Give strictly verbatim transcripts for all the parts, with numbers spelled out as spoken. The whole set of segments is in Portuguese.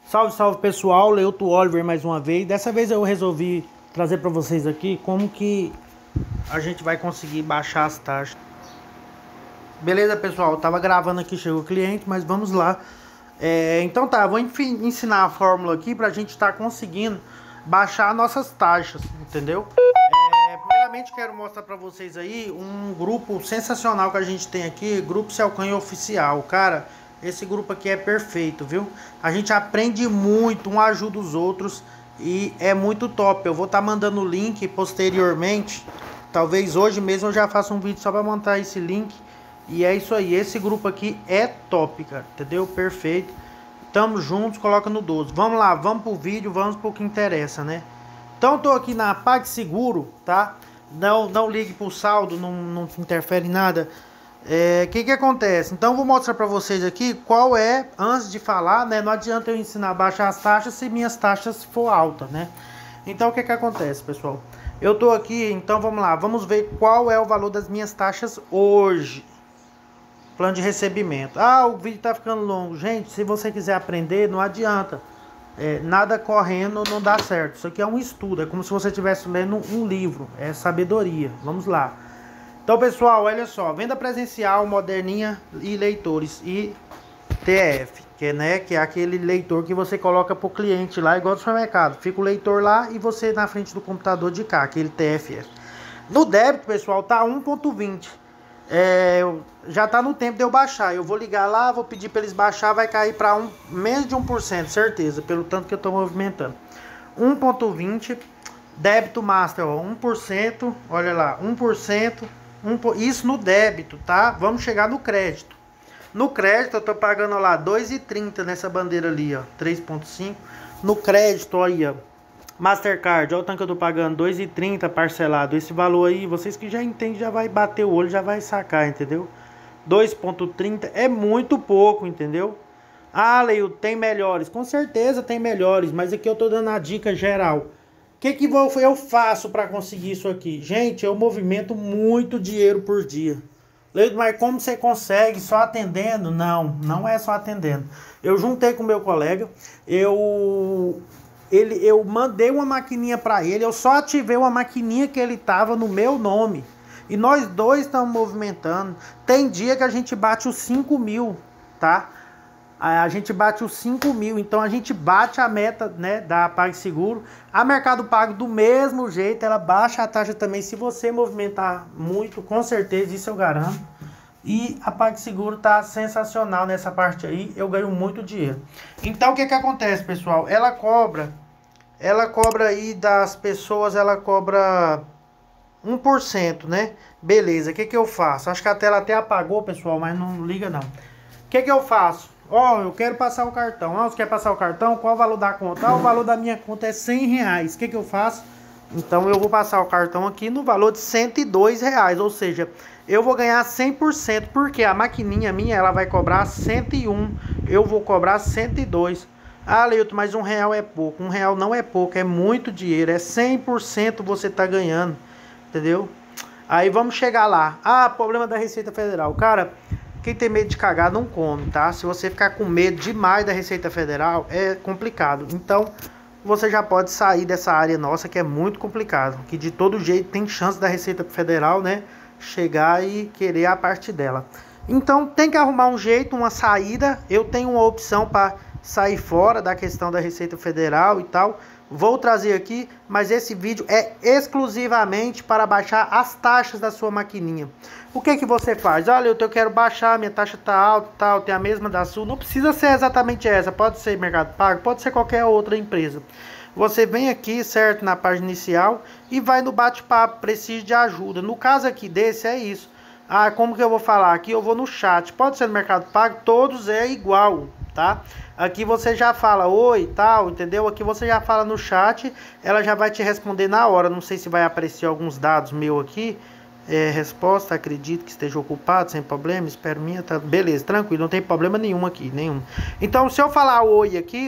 Salve, salve pessoal, Leuto Oliver mais uma vez. Dessa vez eu resolvi trazer para vocês aqui como que a gente vai conseguir baixar as taxas. Beleza, pessoal? Eu tava gravando aqui, chegou o cliente, mas vamos lá. É, então tá, vou ensinar a fórmula aqui pra gente estar tá conseguindo baixar nossas taxas, entendeu? É, primeiramente quero mostrar para vocês aí um grupo sensacional que a gente tem aqui, Grupo Celcanho Oficial, cara. Esse grupo aqui é perfeito, viu? A gente aprende muito, um ajuda os outros e é muito top. Eu vou estar tá mandando o link posteriormente. Talvez hoje mesmo eu já faça um vídeo só para montar esse link. E é isso aí, esse grupo aqui é top, cara, entendeu? Perfeito. Tamo juntos, coloca no doze. Vamos lá, vamos pro vídeo, vamos pro que interessa, né? Então tô aqui na PagSeguro, tá? Não, não ligue pro saldo, não, não interfere em nada. É, que que acontece? Então vou mostrar para vocês aqui qual é, antes de falar, né? Não adianta eu ensinar a baixar as taxas se minhas taxas for alta, né? Então o que que acontece, pessoal? Eu tô aqui, então vamos lá, vamos ver qual é o valor das minhas taxas hoje. Plano de recebimento. Ah, o vídeo tá ficando longo. Gente, se você quiser aprender, não adianta. É, nada correndo não dá certo. Isso aqui é um estudo, é como se você estivesse lendo um livro. É sabedoria. Vamos lá. Então, pessoal, olha só, venda presencial, moderninha e leitores e T F, que é, né, que é aquele leitor que você coloca pro cliente lá, igual do supermercado. Fica o leitor lá e você na frente do computador de cá, aquele T F F. No débito, pessoal, tá um ponto vinte. É, já tá no tempo de eu baixar. Eu vou ligar lá, vou pedir para eles baixar, vai cair para um, menos de um por cento, certeza, pelo tanto que eu tô movimentando. um ponto vinte, débito master, ó, um por cento, olha lá, um por cento. Um, isso no débito, tá? Vamos chegar no crédito. No crédito eu tô pagando lá dois e trinta nessa bandeira ali, ó, três ponto cinco. No crédito, aí, ó, Mastercard, olha o tanto que eu tô pagando, dois e trinta parcelado. Esse valor aí, vocês que já entendem, já vai bater o olho, já vai sacar, entendeu? dois ponto trinta é muito pouco, entendeu? Ah, Leio, tem melhores. Com certeza tem melhores, mas aqui eu tô dando a dica geral. O que que eu faço para conseguir isso aqui? Gente, eu movimento muito dinheiro por dia. Leio, mas como você consegue só atendendo? Não, não é só atendendo. Eu juntei com meu colega, eu... Ele, eu mandei uma maquininha para ele, eu só ativei uma maquininha que ele tava no meu nome. E nós dois estamos movimentando. Tem dia que a gente bate os cinco mil, tá? A gente bate os cinco mil, então a gente bate a meta, né, da PagSeguro. A Mercado Pago do mesmo jeito, ela baixa a taxa também se você movimentar muito, com certeza, isso eu garanto. E a PagSeguro tá sensacional nessa parte aí, eu ganho muito dinheiro. Então o que que acontece, pessoal? Ela cobra, ela cobra aí das pessoas, ela cobra um por cento, né? Beleza, o que que eu faço? Acho que a tela até apagou, pessoal, mas não liga não. O que que eu faço? Ó, oh, eu quero passar o cartão. Ah, você quer passar o cartão? Qual o valor da conta? Ah, o valor da minha conta é cem reais. O que que eu faço? Então eu vou passar o cartão aqui no valor de cento e dois reais. Ou seja, eu vou ganhar cem por cento. Porque a maquininha minha, ela vai cobrar cento e um. Eu vou cobrar cento e dois. Ah, Leilton, mas um real é pouco. Um real não é pouco, é muito dinheiro. É cem por cento você tá ganhando. Entendeu? Aí vamos chegar lá. Ah, problema da Receita Federal. Cara... Quem tem medo de cagar não come, tá? Se você ficar com medo demais da Receita Federal, é complicado. Então, você já pode sair dessa área nossa, que é muito complicado. Que de todo jeito tem chance da Receita Federal, né? Chegar e querer a parte dela. Então, tem que arrumar um jeito, uma saída. Eu tenho uma opção para sair fora da questão da Receita Federal e tal. Vou trazer aqui, mas esse vídeo é exclusivamente para baixar as taxas da sua maquininha. O que que você faz? Olha, eu quero baixar, minha taxa tá alta, tal, tem a mesma da sua. Não precisa ser exatamente essa, pode ser Mercado Pago, pode ser qualquer outra empresa. Você vem aqui, certo, na página inicial e vai no bate-papo, precisa de ajuda. No caso aqui desse é isso. Ah, como que eu vou falar? Aqui eu vou no chat, pode ser no Mercado Pago, todos é igual, tá? Aqui você já fala oi e tal, entendeu? Aqui você já fala no chat, ela já vai te responder na hora. Não sei se vai aparecer alguns dados meu aqui. É, resposta, acredito que esteja ocupado, sem problema, espero minha, tá... Beleza, tranquilo, não tem problema nenhum aqui, nenhum. Então, se eu falar oi aqui,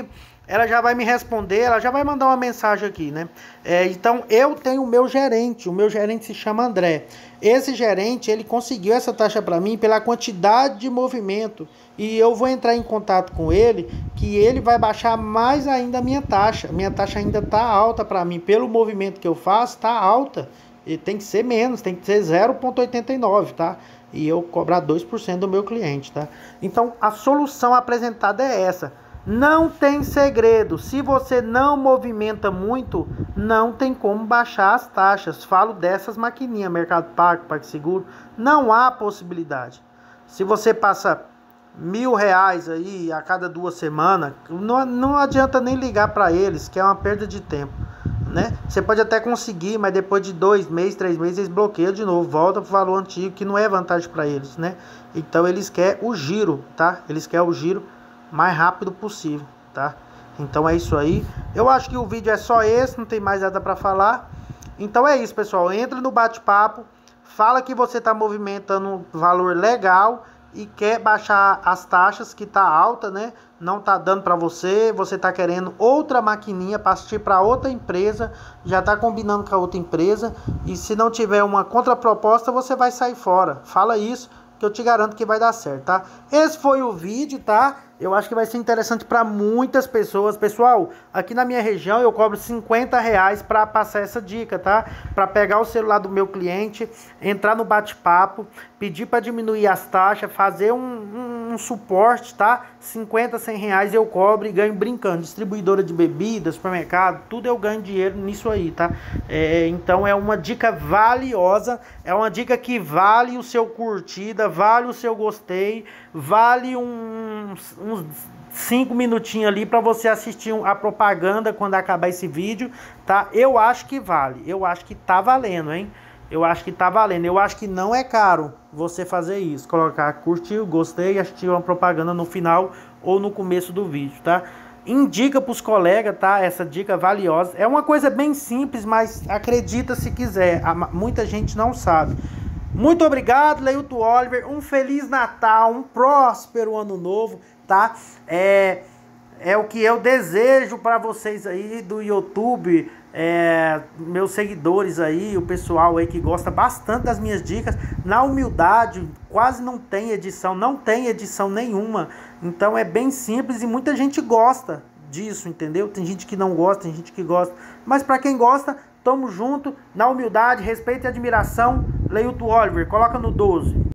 ela já vai me responder, ela já vai mandar uma mensagem aqui, né? É, então, eu tenho o meu gerente, o meu gerente se chama André. Esse gerente, ele conseguiu essa taxa para mim pela quantidade de movimento. E eu vou entrar em contato com ele, que ele vai baixar mais ainda a minha taxa. Minha taxa ainda tá alta para mim, pelo movimento que eu faço, tá alta. E tem que ser menos, tem que ser zero vírgula oitenta e nove, tá? E eu cobrar dois por cento do meu cliente, tá? Então, a solução apresentada é essa. Não tem segredo. Se você não movimenta muito, não tem como baixar as taxas. Falo dessas maquininhas, Mercado Pago, PagSeguro. Não há possibilidade. Se você passa mil reais aí a cada duas semanas, não, não adianta nem ligar para eles, que é uma perda de tempo, né? Você pode até conseguir, mas depois de dois meses, três meses, eles bloqueiam de novo, volta pro valor antigo, que não é vantagem para eles, né? Então eles querem o giro, tá? Eles querem o giro mais rápido possível, tá? Então é isso aí. Eu acho que o vídeo é só esse, não tem mais nada para falar. Então é isso, pessoal. Entra no bate-papo, fala que você está movimentando um valor legal e quer baixar as taxas, que tá alta, né? Não tá dando para você, você tá querendo outra maquininha para assistir para outra empresa, já tá combinando com a outra empresa, e se não tiver uma contraproposta, você vai sair fora. Fala isso, que eu te garanto que vai dar certo, tá? Esse foi o vídeo, tá? Eu acho que vai ser interessante para muitas pessoas. Pessoal, aqui na minha região eu cobro cinquenta reais para passar essa dica, tá? Para pegar o celular do meu cliente, entrar no bate-papo, pedir para diminuir as taxas, fazer um, um, um suporte, tá? cinquenta, cem reais eu cobro e ganho brincando. Distribuidora de bebidas, supermercado, tudo eu ganho dinheiro nisso aí, tá? É, então é uma dica valiosa, é uma dica que vale o seu curtida, vale o seu gostei, vale um... uns cinco minutinhos ali para você assistir a propaganda quando acabar esse vídeo, tá? Eu acho que vale, eu acho que tá valendo, hein? Eu acho que tá valendo, eu acho que não é caro você fazer isso, colocar curtiu, gostei, assistir uma propaganda no final ou no começo do vídeo, tá? Indica pros colegas, tá? Essa dica valiosa, é uma coisa bem simples, mas acredita se quiser, muita gente não sabe. Muito obrigado, Leilton Oliver, um Feliz Natal, um próspero Ano Novo, tá? É, é o que eu desejo para vocês aí do YouTube, é, meus seguidores aí, o pessoal aí que gosta bastante das minhas dicas, na humildade, quase não tem edição, não tem edição nenhuma, então é bem simples e muita gente gosta disso, entendeu? Tem gente que não gosta, tem gente que gosta, mas para quem gosta, tamo junto, na humildade, respeito e admiração. Leilton Oliver, coloca no doze.